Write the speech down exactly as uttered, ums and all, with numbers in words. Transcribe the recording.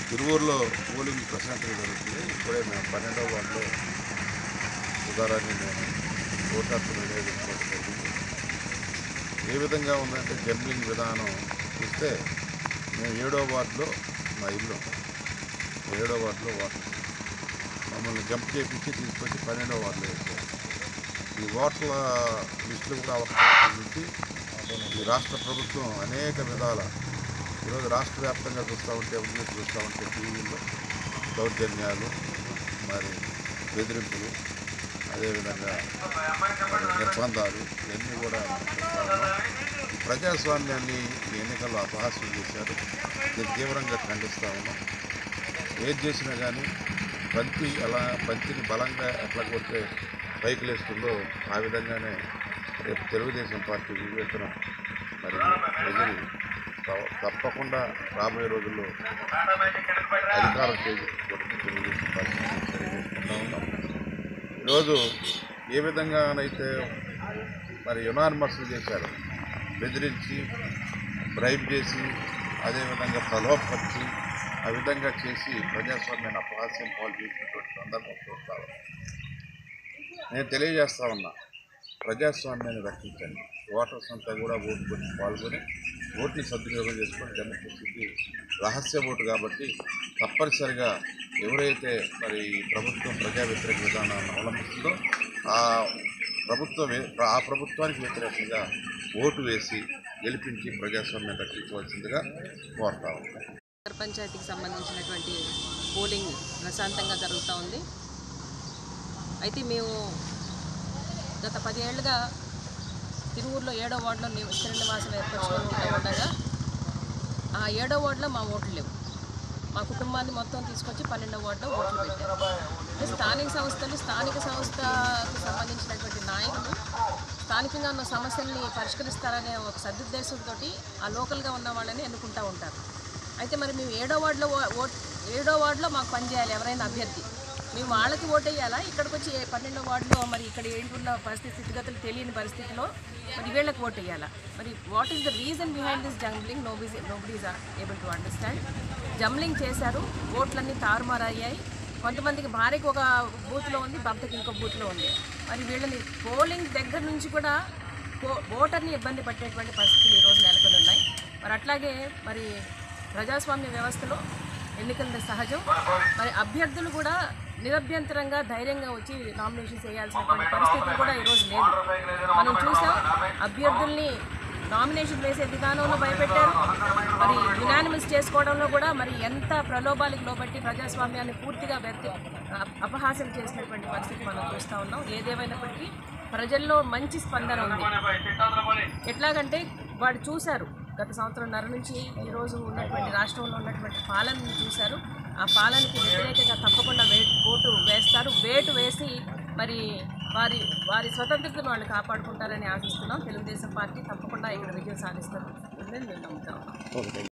తిరువూరులో polling ప్రశాంతంగా జరుగుతుంది. ఇప్పుడే మేము పన్నెండవ వార్డులో ఉదారాన్ని నేను ఓటార్పులు వినియోగించుకోవడం జరిగింది. ఏ విధంగా ఉందంటే జంబ్లింగ్ విధానం చూస్తే మేము ఏడో వార్డులో మా ఇల్లు ఏడో వార్డులో వాటర్ మమ్మల్ని జంప్ చేయించి తీసుకొచ్చి పన్నెండవ వార్డులో వేసారు. ఈ ఓట్ల లిస్టులు కూడా అవకాశం నుంచి ఈ రాష్ట్ర ప్రభుత్వం అనేక విధాల ఈరోజు రాష్ట్ర వ్యాప్తంగా చూస్తూ ఉంటే న్యూస్ చూస్తూ ఉంటే టీవీల్లో దౌర్జన్యాలు, మరి బెదిరింపులు, అదేవిధంగా నిర్బంధాలు ఇవన్నీ కూడా చూస్తూ ఉన్నాం. ఈ ప్రజాస్వామ్యాన్ని ఈ ఎన్నికల్లో అపహాస్యం చేశారు. దీన్ని తీవ్రంగా ఖండిస్తూ ఉన్నాం. ఏది చేసినా కానీ బంతి ఎలా బంతిని బలంగా ఎట్లా కొడితే పైకి లేస్తుందో ఆ విధంగానే రేపు తెలుగుదేశం పార్టీ వివేచన మరి ప్రజలు తప్పకుండా రాబోయే రోజుల్లో అధికారం చేయించుకోవడానికి తెలుగుదేశం పార్టీ తెలియజేసుకుంటూ ఉన్నాం. ఈరోజు ఏ విధంగానైతే మరి యునానిమస్ చేశారు, బెదిరించి బ్రైబ్ చేసి అదేవిధంగా ప్రలోభపరిచి ఆ విధంగా చేసి ప్రజాస్వామ్యాన్ని అపహాస్యం పాలు చేసినటువంటి సందర్భం చూస్తాను. నేను తెలియజేస్తా ఉన్నా, ప్రజాస్వామ్యాన్ని రక్షించండి. ఓటర్స్ అంతా కూడా ఓటు కొట్టి పాల్గొని ఓటుని సద్వినియోగం చేసుకొని డెమోక్రసీకి రహస్య ఓటు కాబట్టి తప్పనిసరిగా ఎవరైతే మరి ప్రభుత్వం ప్రజా వ్యతిరేక విధానాన్ని అవలంబిస్తుందో ఆ ప్రభుత్వం ఆ ప్రభుత్వానికి వ్యతిరేకంగా ఓటు వేసి గెలిపించి ప్రజాస్వామ్యాన్ని రక్షించవలసిందిగా కోరుతా ఉంటాం. నగర పంచాయతీకి సంబంధించినటువంటి పోలింగ్ ప్రశాంతంగా జరుగుతూ ఉంది. అయితే మేము గత పది ఏళ్ళుగా తిరువూరులో ఏడో వార్డులో స్థిర నివాసం ఏర్పరచుకొని ఉంటూ ఉండగా ఆ ఏడో వార్డులో మా ఓట్లు లేవు. మా కుటుంబాన్ని మొత్తం తీసుకొచ్చి పన్నెండో వార్డులో ఓట్లు పెట్టారు. స్థానిక సంస్థలు స్థానిక సంస్థకు సంబంధించినటువంటి నాయకులు స్థానికంగా ఉన్న సమస్యల్ని పరిష్కరిస్తారనే ఒక సదుద్దేశంతో ఆ లోకల్గా ఉన్న వాళ్ళని ఎన్నుకుంటూ ఉంటారు. అయితే మరి మేము ఏడో వార్డులో ఓట్ ఏడో వార్డులో మాకు పనిచేయాలి ఎవరైనా అభ్యర్థి. మేము వాళ్ళకి ఓటు వేయాలా? ఇక్కడికి వచ్చి పన్నెండో వార్డులో మరి ఇక్కడ ఏంటున్న పరిస్థితి స్థితిగతులు తెలియని పరిస్థితిలో మరి వీళ్ళకి ఓటు వేయాలా? మరి what is the reason behind this jumbling? Nobody's nobody's are able to understand. Jumbling చేశారు, ఓట్లన్నీ తారుమారయ్యాయి. కొంతమందికి భార్యకి ఒక బూత్లో ఉంది, భర్తకి ఇంకో బూత్లో ఉంది. మరి వీళ్ళని పోలింగ్ దగ్గర నుంచి కూడా ఓటర్ని ఇబ్బంది పట్టేటువంటి పరిస్థితులు ఈరోజు నెలకొని ఉన్నాయి. మరి అట్లాగే మరి ప్రజాస్వామ్య వ్యవస్థలో ఎన్నికల సహజం. మరి అభ్యర్థులు కూడా నిరభ్యంతరంగా ధైర్యంగా వచ్చి నామినేషన్స్ వేయాల్సినటువంటి పరిస్థితి కూడా ఈరోజు లేదు. మనం చూసాం, అభ్యర్థుల్ని నామినేషన్ వేసే విధానంలో భయపెట్టారు. మరి యునానిమస్ చేసుకోవడంలో కూడా మరి ఎంత ప్రలోభాలకు లోబట్టి ప్రజాస్వామ్యాన్ని పూర్తిగా వ్యక్తి అపహాస్యం చేసినటువంటి పరిస్థితి మనం చూస్తూ ఉన్నాం. ఏదేమైనప్పటికీ ప్రజల్లో మంచి స్పందన ఉంది. ఎట్లాగంటే వాడు చూశారు, గత సంవత్సరంన్నర నుంచి ఈరోజు ఉన్నటువంటి రాష్ట్రంలో ఉన్నటువంటి పాలనను చూశారు. ఆ పాలనకి వ్యతిరేకంగా తప్పకుండా వే ఓటు వేస్తారు. వేటు వేసి మరి వారి వారి స్వతంత్రతను వాళ్ళు కాపాడుకుంటారని ఆశిస్తున్నాం. తెలుగుదేశం పార్టీ తప్పకుండా ఇక్కడ విజయం సాధిస్తారు. నేను నమ్ముతాను.